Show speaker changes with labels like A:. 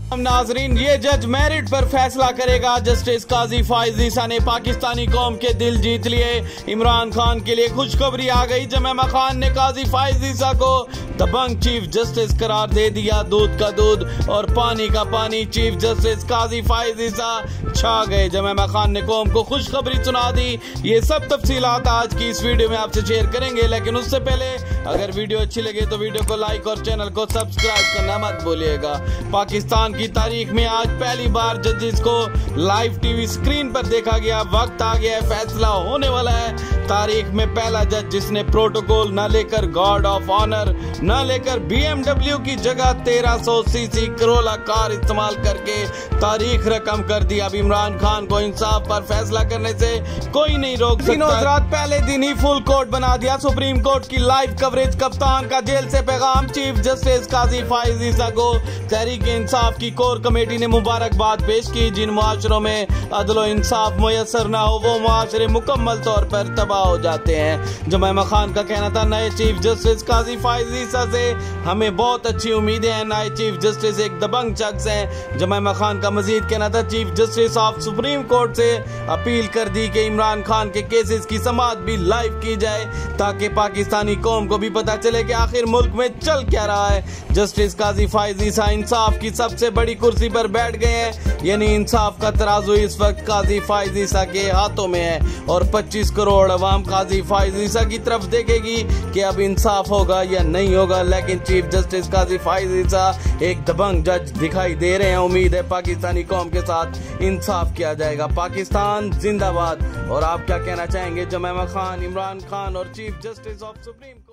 A: नाजरीन, ये जज मेरिट पर फैसला करेगा। जस्टिस काजी फाइज ईसा ने पाकिस्तानी कौम के दिल जीत लिए। इमरान खान के लिए खुशखबरी आ गई। जमीमा खान ने काजी फाइज ईसा को दबंग चीफ जस्टिस करार दे दिया। दूध का दूध और पानी का पानी। चीफ जस्टिस काजी फाइज ईसा छा गए। जमीमा खान ने कौम को खुशखबरी सुना दी। ये सब तफसीलात आज की इस वीडियो में आपसे शेयर करेंगे, लेकिन उससे पहले अगर वीडियो अच्छी लगे तो वीडियो को लाइक और चैनल को सब्सक्राइब करना मत भूलिएगा। पाकिस्तान की तारीख में आज पहली बार जजेस को लाइव टीवी स्क्रीन पर देखा गया। वक्त आ गया है, फैसला होने वाला है। तारीख में पहला जज जिसने प्रोटोकॉल न लेकर गार्ड ऑफ ऑनर न लेकर BMW की जगह 1300 सीसी करोला कार इस्तेमाल करके तारीख रकम कर दी। अब इमरान खान को इंसाफ पर फैसला करने से कोई नहीं रोक सकता। पहले दिन ही फुल कोर्ट बना दिया। सुप्रीम कोर्ट की लाइव कवरेज। कप्तान का जेल से पैगाम। चीफ जस्टिस काजी फाइज ईसा को तहरीक इंसाफ की कोर कमेटी ने मुबारकबाद पेश की। जिन मुआशरों में अदल इंसाफ मुयसर ना हो वो मुआशरे मुकम्मल तौर पर तबाह हो जाते हैं। जमीमा खान का कहना था, नए चीफ जस्टिस काजी फाइज ईसा से हमें बहुत अच्छी उम्मीदें हैं। नए चीफ जस्टिस एक दबंग शख्स हैं। जमीमा खान का मजीद कहना था, chief justice of supreme court से अपील कर दी कि इमरान खान के केसेस की समाअत भी लाइव की जाए ताकि पाकिस्तानी कौम को भी पता चले कि आखिर मुल्क में चल क्या रहा है। जस्टिस काजी फाइज ईसा इंसाफ की सबसे बड़ी कुर्सी पर बैठ गए हैं, यानी इंसाफ का तराजू इस वक्त काजी फाइज ईसा के हाथों में है और 25 करोड़ अवाम काजी फाइज ईसा की तरफ देखेगी कि अब इंसाफ होगा या नहीं होगा। लेकिन चीफ जस्टिस काजी फाइज ईसा एक दबंग जज दिखाई दे रहे हैं। उम्मीद है पाकिस्तानी कौम के साथ इंसाफ किया जाएगा। पाकिस्तान जिंदाबाद। और आप क्या कहना चाहेंगे? जमीमा खान, इमरान खान और चीफ जस्टिस ऑफ सुप्रीम